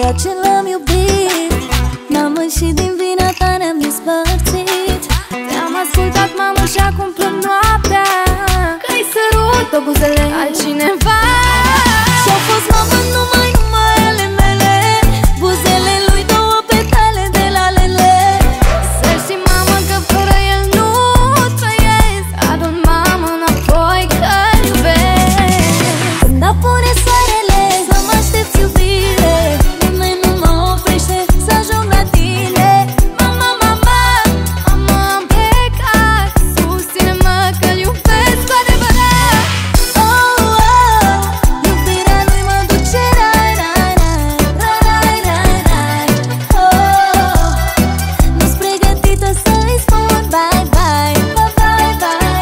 ceea ce l-am iubit. Mamă, și din vina ta ne-am despărțit. Te-am ascultat, mamă, și acum plâng noaptea că-i sărut pe buzele altcineva. Și-a fost, mamă, numai ale mele, buzele lui două petale de lalele. Să știi, mamă, că fără el nu trăiesc. Adu-n, mamă, înapoi că-l iubesc. Când apune soarele, să mă aștepți iubire, nimeni nu mă oprește să ajung la tine. Mama, mama, mama, am plecat, susține-mă că-l iubesc cu adevărat. Oh, oh, iubirea lui mă duce rai, rai, rai, rai, rai, rai. Oh, nu-s pregătită să-i spun bye, bye, bye, bye, bye.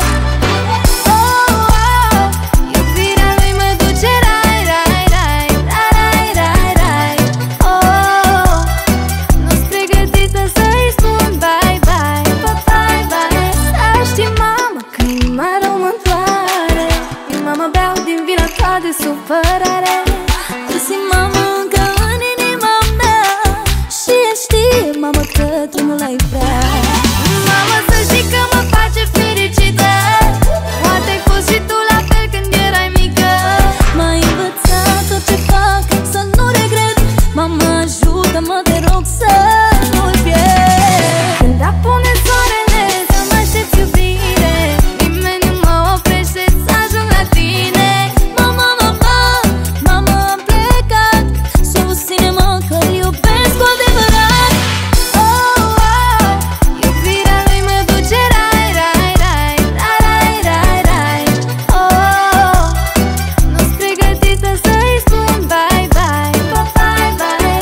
Oh, oh, iubirea lui mă duce rai, rai, rai, rai, rai, rai. Oh, nu-s pregătită să-i spun bye, bye, bye, bye, bye. Să știi, mamă, că inima rău mă-ntoare. Eu, mamă, beau din vina ta de supărare. Tu simt, mamă, încă în inima mea și el știe, mamă, că tu nu l-ai vrea. Mamă, să știi că mă face fericită. Poate-ai fost și tu la fel când erai mică. M-ai învățat tot ce fac să nu regret. Mamă, ajută-mă, te rog, să nu-l pierd. Când apune soarele, să mă aștepți iubire, nimeni nu mă oprește să ajung la tine. Mama, mama, mama, am plecat, susține-mă că-l iubesc cu adevărat. Oh, oh, iubirea lui mă duce rai, rai, rai, rai, rai, rai. Oh, nu-s pregătită să-i spun bye, bye, bye, bye, bye.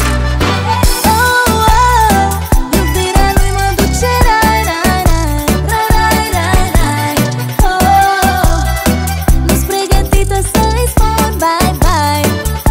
Oh, oh, iubirea lui mă duce rai, rai, rai, rai, rai, rai. Oh, nu-s pregătită să-i spun bye, bye.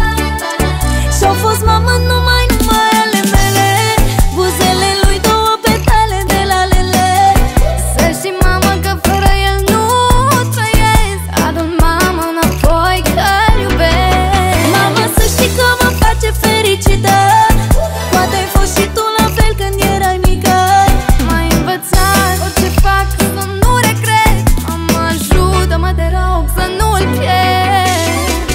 Și-au fost, mamă, numai ale mele, buzele lui două petale de lalele. Să știi, mamă, că fără el nu trăiesc. Adu-n, mamă, înapoi că-l iubesc. Mamă, să știi că mă face fericită. Poate-ai fost și tu la fel când erai mică. M-ai învățat tot ce fac să nu regret. Mamă, ajută-mă, te rog, să nu-l pierd.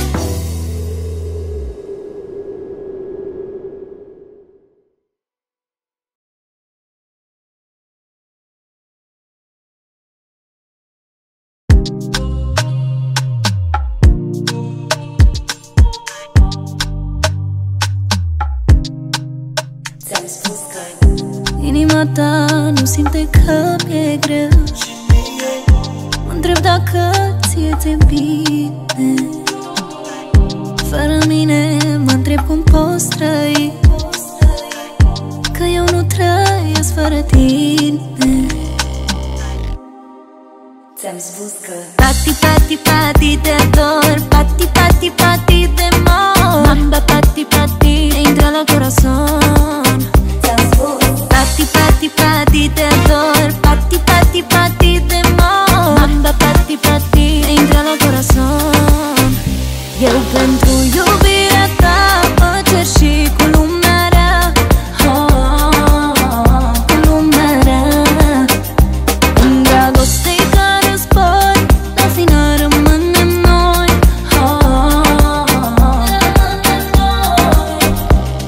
Inima ta nu simte că mi-e greu. Mă întreb dacă ție-ți-e bine. Fără mine mă întreb cum poți trăi, că eu nu trăiesc fără tine. Ți-am spus că pati, pati, pati, te ador. Pati, pati, pati, te mor. Mamba, pati, pati, intră la corazon. Ți-am spus pati, pati, pati, te ador. Pati, pati, pati, te mor. Mamba, pati, pati, intră la corazon. Eu pentru iubirea ta mă cer și cu lumea rea. Cu lumea rea. În dragoste-i ca război, la final rămânem noi.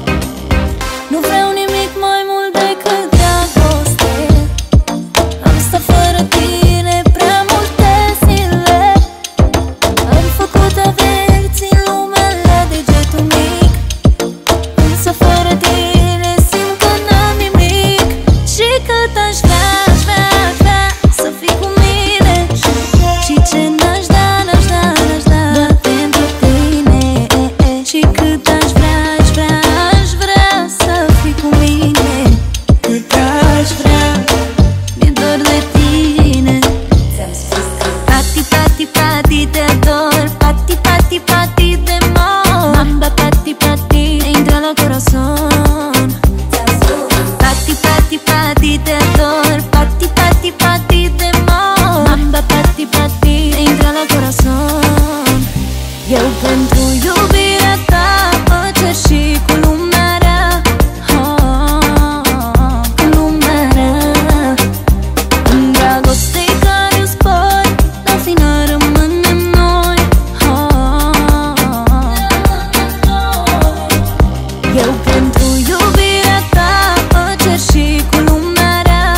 Eu pentru iubirea ta mă cer și cu lumea rea,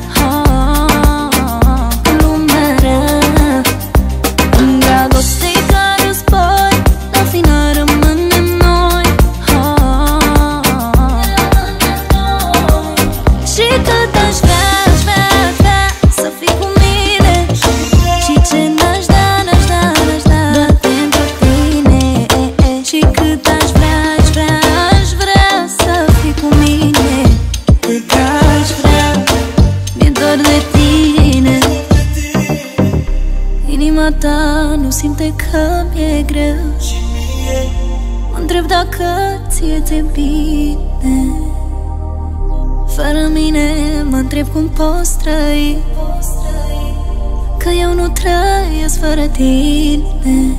cu lumea rea. În dragoste-i ca război, la final rămânem noi, și cât aș vrea, aș vrea, aș vrea să fii cu mine, și ce n-aș da, n-aș da, n-aș da doar pentru tine. Și cât aș vrea, aș vrea, aș vrea să fii cu mine, cât aș vrea, mi-e dor de tine. Inima ta nu simte că mi-e greu, mă întreb dacă ție ți-e bine. Fără mine mă întreb cum poți trăi, că eu nu trăiesc fără tine.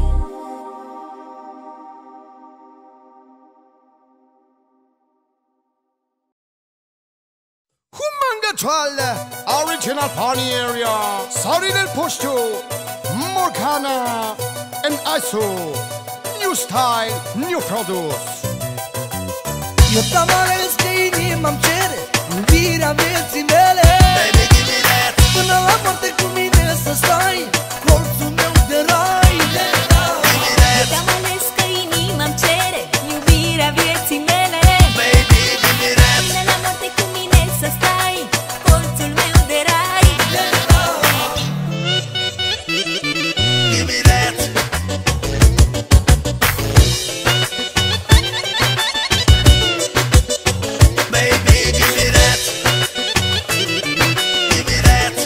Humanga original Pony area, Sorry del Pushtu, Morgana and Isu. New style, new produce. Eu t-am ales că inima-mi cere iubirea vieții mele. Baby, give me that. Până la moarte cu mine să stai, colțul meu de rai. Eu te-am ales că inima-mi cere iubirea vieții mele. Baby, give me that. Până la moarte cu mine să stai, colțul meu de rai. Give me that. Baby, give me that. Give me that.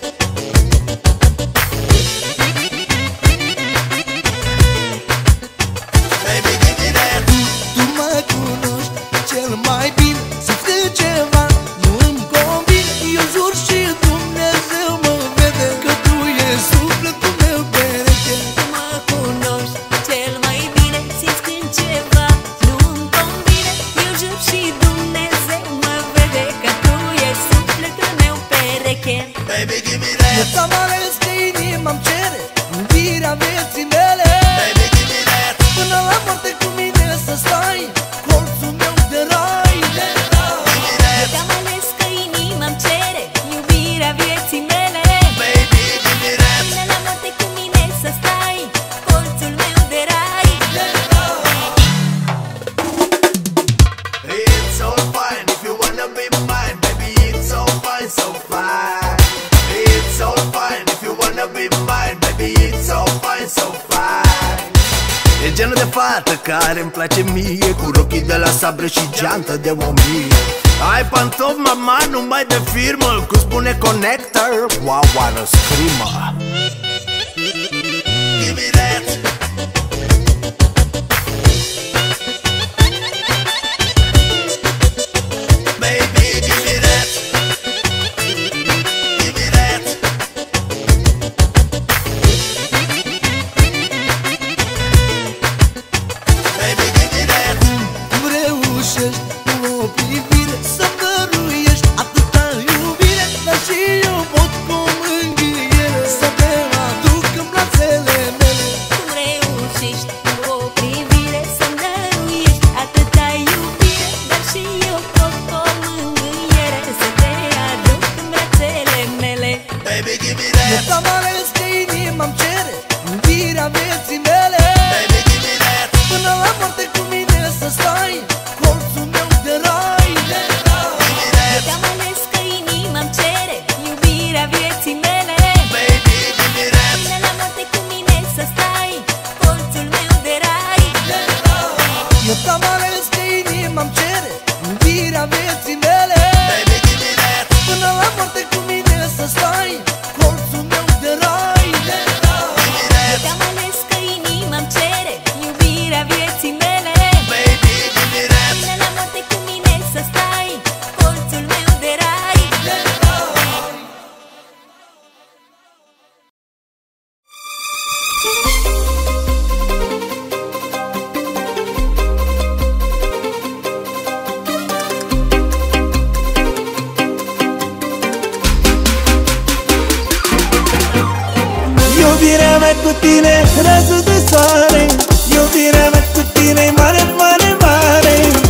Baby, give me that. Tu mă cunoști cel mai bine, să-ți dă ceva nu îmi convine. Eu jur și Dumnezeu mă vede că tu ești sufletul meu pereche. Tu mă cunoști cel mai bine, simți când ceva nu-mi convine. Eu jur și Dumnezeu mă vede că tu ești sufletul meu pereche. Baby, give me Eu that. t-am ales că inima-mi cere iubirea vieții mele. Baby, give me that. Până la moarte cu mine să stai, colțul meu de rai. Eu te-am ales că inima-mi cere iubirea vieții mele. Baby, give me that. Până la moarte cu mine să stai, colțul meu de rai. It's so fine if you wanna be mine, baby. It's so fine, so fine. It's so fine if you wanna be mine, baby. It's so fine, so fine. E genul de fată care îmi place mie, cu rochii de la sabre și geantă de 1000. Ai pantofi, mama, numai de firmă, cu spune connector, wow, what a screamer. Give me that. Baby, give me that. Give me that. Baby, give me that. Cum reușești cu o privire să-mi dăruiești atâta iubire, dar și eu pot cu o mângâiere să te aduc în brațele mele. Cum reușești cu o privire să-mi dăruiești atâta iubire, dar și eu pot cu o mângâiere să te aduc în brațele mele. Baby, give me Eu that. t-am ales că inima-mi cere iubirea vieții mele. Baby, give me that. Până la moarte cu mine să stai, colțul meu de rai. Eu te-am ales că inima-mi cere iubirea vieții mele. Baby, give me that. Până la moarte cu mine să stai, colțul meu de rai. Eu t-am ales că inima-mi cere iubirea vieții mele. Baby, give me that. Până la moarte cu mine să stai, colțul meu de rai. Eu te-am ales că inima-mi cere iubirea vieții mele. Baby, give me that. Până la moarte cu mine să stai, colțul meu de rai. Iubirea mea cu tine, razul de soare. Iubirea mea cu tine, mare, mare, mare.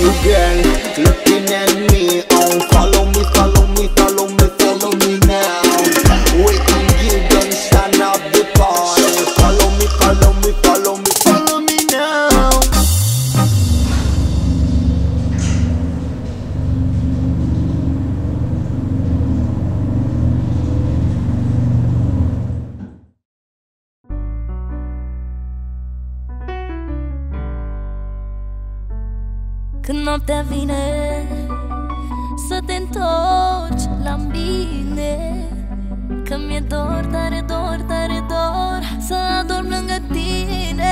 you girl, looking at me. Oh, follow me, follow me, follow me, follow me now. Waiting, you don't stand up the party. Follow me, follow me, follow me, follow me now. Când noaptea vine să te întorci la mine, că mi-e dor, tare dor, tare dor să adorm lângă tine.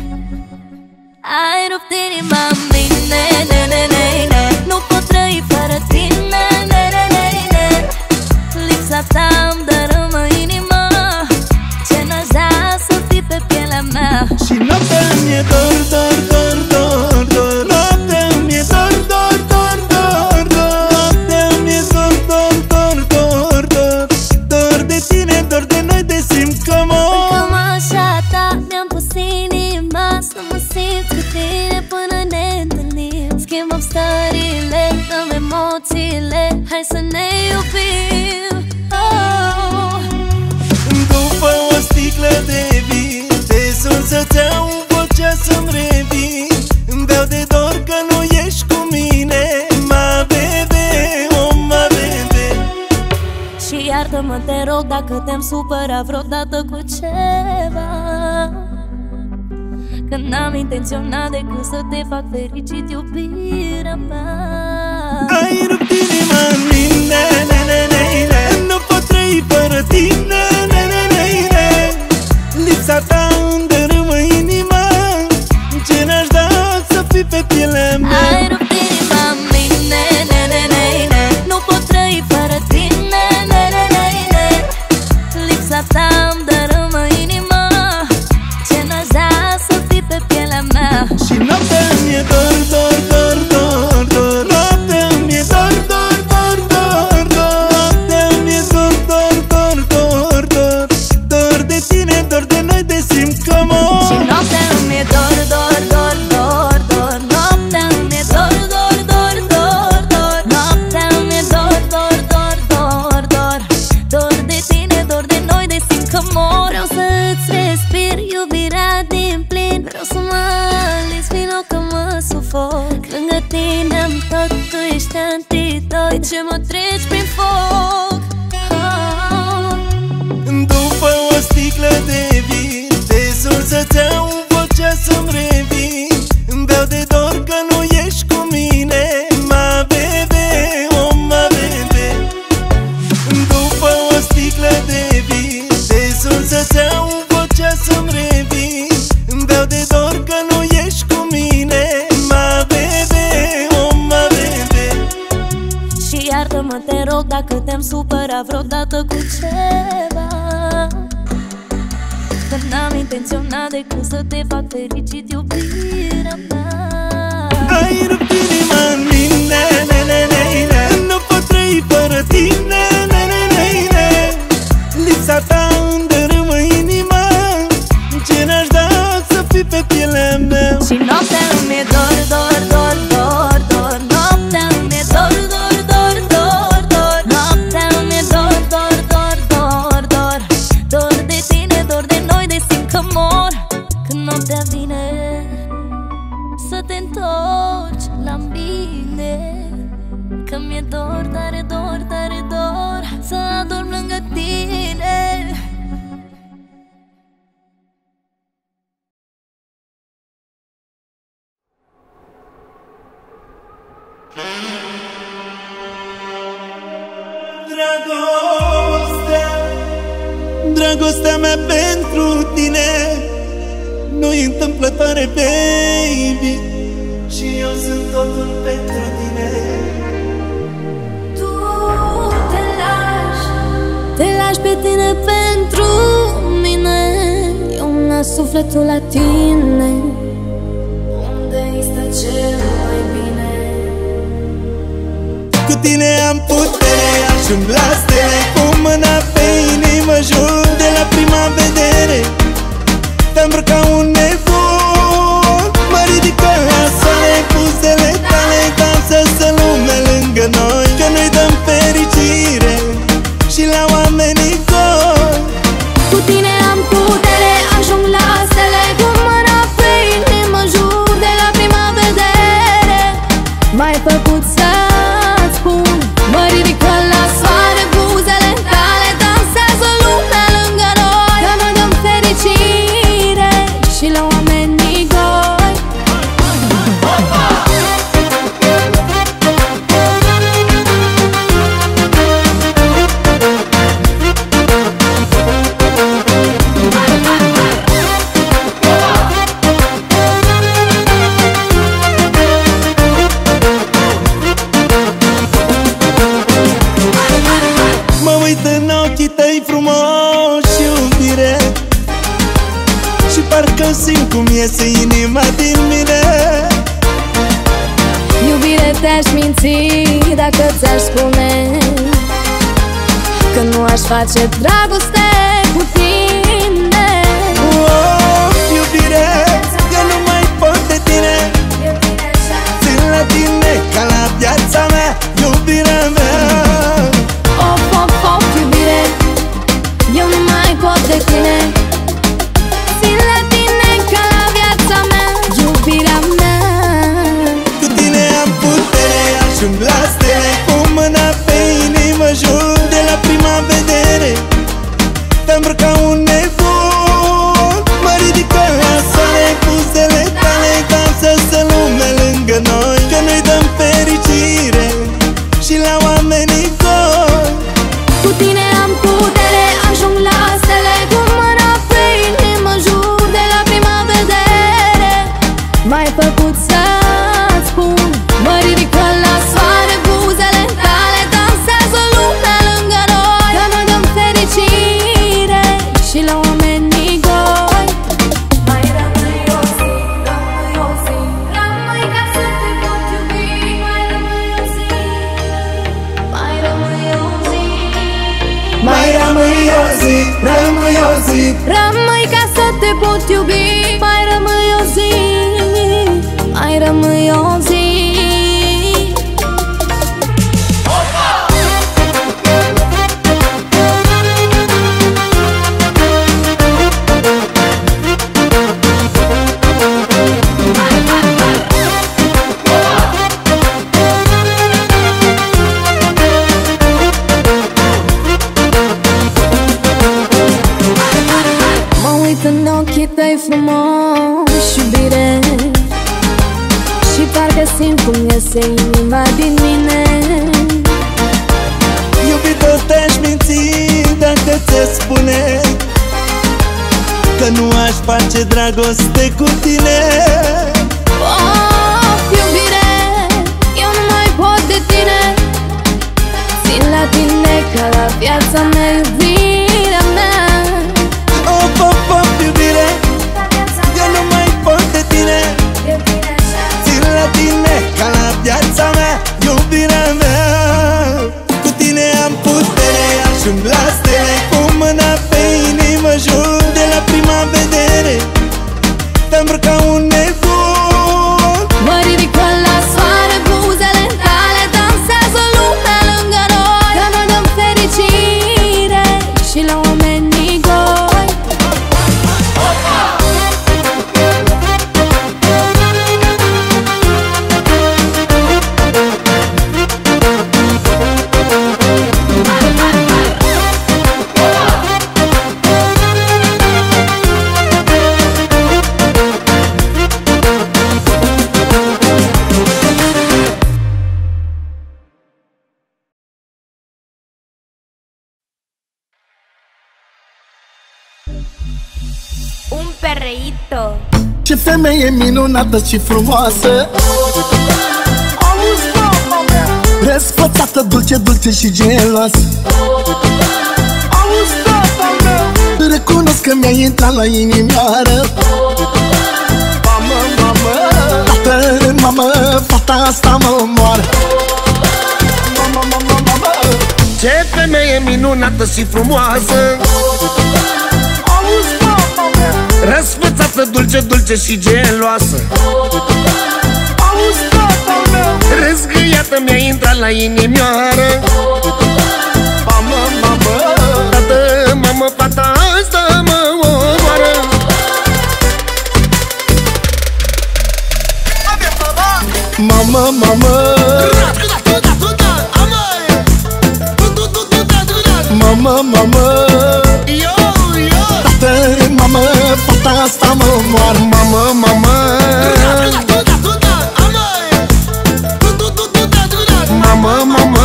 Ai rupt inima în mine, ne, ne, ne, ne. Nu pot trăi fără tine, ne, ne, ne, ne. Lipsa ta îmi dărâmă inima, ce n-aș da să fii pe pielea mea. Și noaptea mi-e dor, dor, dor, dor, dor. Noaptea mi-e dor, dor, dor, dor, dor. Noaptea mi-e dor, dor, dor, dor, dor. Dor de tine, dor de noi, de simt că mor. Cam așa ta mi-am pus inima, să mă simt cu tine până ne întâlnim. Schimbăm stările, dăm emoțiile, hai să ne iubim. Oh. După o sticlă de vin, te sun să-ți iau vocea să-mi revin. Îmi beau de dor că nu ești cu mine, ma bebe, oh ma bebe. Și iartă-mă, te rog, dacă te-am supărat vreodată cu ceva, că n-am intenționat decât să te fac fericit, iubirea mea. Ai rupt inima în mine, ne, ne, ne, ne. Nu pot trăi fără tine, ne, ne, ne, ne. Lipsa ta îmi dărâmă inima, ce n-aș da să fii pe pielea mea. Ai rupt inima în mine, ne, ne, ne, ne. Nu pot trăi fără tine, ne, ne, ne, ne. Lipsa ta îmi dărâmă inima, ce n-aș da să fii pe pielea mea. Și noaptea mi-e dor, dor, dor, dor, dor. Noaptea mi-e dor, dor, dor, dor, dor. Noaptea mi-e dor, dor, dor, dor, dor. Dor de tine, dor de noi, de simt că mor. Și noaptea mi-e dor, dor, dor, dor, dor. Noaptea mi-e dor, dor, dor, dor, dor. Noaptea mi-e dor, dor, dor, dor, dor. Dor de tine, dor de noi, de simt că mor. Vreau să-ți respir iubirea din plin, vreau să mă alinți vino că mă sufoc. Lângă tine-am tot, tu ești antidot, de ce mă treci prin foc? Oh. După o sticlă de vin, te sun să-ți iau vocea să-mi revin. Îmi beau de dor că nu ești cu mine, ma bebe, oh ma bebe. După o sticlă de vin, te sun să-ți iau vocea să-mi revin. Îmi beau de dor că nu ești cu mine, ma bebe, oh ma bebe. Și iartă-mă, te rog, dacă te-am supărat vreodată cu ceva, că n-am intenționat decât să te fac fericit, iubirea mea. Ai rupt inima în mine, ne, ne, ne, ne. Nu pot trăi fără tine, ne, ne, ne, ne. Lipsa ta îmi dărâmă inima, ce n-aș da să fii pe pielea mea. Și noaptea mi-e dor, dor, dor, dor, dor. Noaptea mi-e dor, dor, dor, dor, dor. Noaptea mi-e dor, dor, dor, dor, dor. Dor de tine, dor de noi, de simt că mor. Când noaptea vine să te întorci la mine, că mi-e dor, tare dor, tare dor să adorm lângă tine. Dragostea, dragostea mea pentru tine nu-i întâmplătoare, baby. Și eu sunt totul pentru tine. Tu te lași pe tine pentru mine, eu îmi las sufletul la tine. Unde este cel mai bine? Cu tine am putere, ajung la stele, cu mâna pe inimă jur de la prima vedere. Te-am ca un nebun, mă ridică la soare buzele tale, cum iese inima din mine. Iubire, te-aș minți dacă ți-aș spune că nu aș face dragoste cu tine. Oh, iubire, eu nu mai pot de tine. Țin la tine ca la viața mea, iubirea mea. Of, of, of, iubire, eu nu mai pot de tine. Țin la tine ca la viața mea, iubirea mea. Cu tine am putere, ajung la stele, cu mâna pe inimă jur de la prima vedere. Te-am îmbrăcat un nebun, mă ridică la soare, buzele tale dansează lume lângă noi, că noi dăm fericire și la oamenii goi. Cu tine am putere, ajung la stele, cu mâna pe inimă jur de la prima vedere. M-ai făcut să-ți spun, mă ridică la soare, buzele tale dansează lumea lângă noi, că noi dăm fericire și la oamenii goi. Mai rămâi o zi, rămâi o zi, rămâi ca să te pot iubi. Mai rămâi o zi, mai rămâi o zi, Mai rămâi o zi, rămâi o zi. rămâi ca să te pot iubi. Mai rămâi o zi, mai rămâi o zi. Mă uit în ochii tăi frumoși, iubire, și parcă simt cum iese inima din mine. Iubito, te-aș minți dacă ți-aș spune că nu aș face dragoste cu tine. Of, iubire, eu nu mai pot de tine. Țin la tine ca la viața mea, iubirea mea. Of, of, of, iubire, eu nu mai pot de tine. Țin la tine ca la viața mea, iubirea mea. Cu tine am putere, ajung la stele, cu mâna pe inimă jur de la prima vedere. Te-am îmbrăcat un nebun, Mă ridică la soare, buzele tale dansează lumea lângă noi, că noi dăm fericire și la oamenii goi. Un perreíto. Ce femeie minunată și frumoasă, auzi, mama mea, răsfățată, dulce, dulce și geloasă. Auzi, tata meu, recunosc că mi-a intrat la inimioară. Mamă, mamă, tată, mamă, fata asta mă omoară. Mamă, mamă, mamă, Ce femeie minunată și frumoasă, auzi, mama mea, răsfățată, dulce, dulce și geloasă. auzi, tata meu, Răzgâiată mi-a intrat la inimioară. mamă, mamă, Tată, mamă, fata asta mă omoară. mamă, mamă, mamă, mamă, tată, mamă, fata asta mă omoară. Mamă, mamă, mamă, mamă,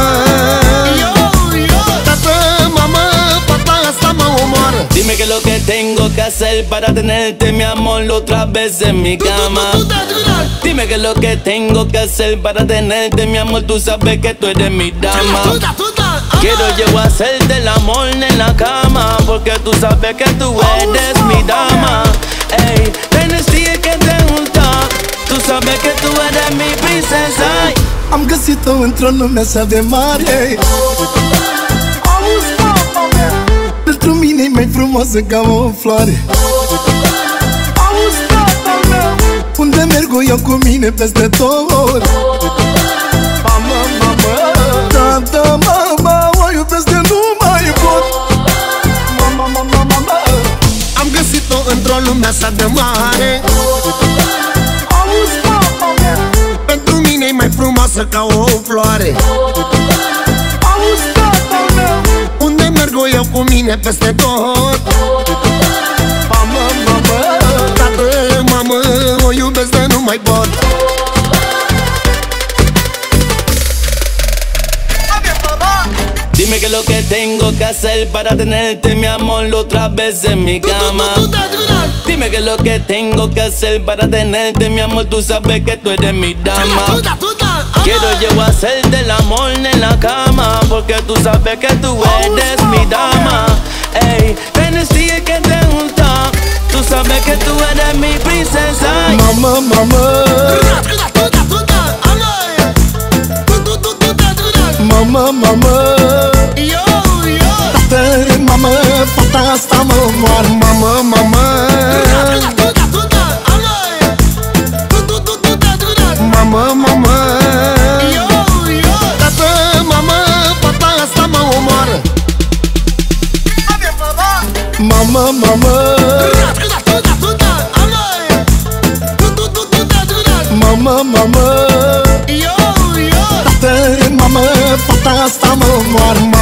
tată, mamă, fata asta mă omoară. Dime que lo que tengo que hacer para tenerte, mi amor, otra vez en mi cama. Dime que lo que tengo que hacer para tenerte, mi amor, tú sabes que tú eres mi dama. Quiero yo hacerte el amor en la cama, porque tú sabes que tú eres mi dama. Ey, te știe că te gusta. Tu sabes que tú eres mi princesa. Am găsit-o într-o lume așa de mare. Auzi, mama mea, pentru mine e mai frumoasă ca o floare. Auzi, tata mea, unde merg eu cu mine peste tot. Mama, mama, tata, mama, o iubesc de nu mai pot. Mama, mama, mama, Am găsit-o într-o lume așa de mare. auzi, mama mea, Pentru mine e mai frumoasă ca o floare. auzi, tata mea, Unde merg eu cu mine peste tot. mama, mama, Tată, mamă, o iubesc de nu mai pot. Dime qué es lo que tengo que hacer para tenerte, mi amor, otra vez en mi cama. Dime qué es lo que tengo que hacer para tenerte, mi amor, tú sabes que tú eres mi dama. Quiero yo hacerte el amor en la cama, porque tú sabes que tú eres mi dama. Ey, tienes que te gusta, tú sabes que tú eres mi princesa. mama, mama, mama, mama. Tată, mamă, fata asta mă omoară. Mamă, mamă, mamă, mamă, tată, mamă, fata asta mă omoară. Mama, mama, mama, mama. Tată, mamă, fata asta mă omoară.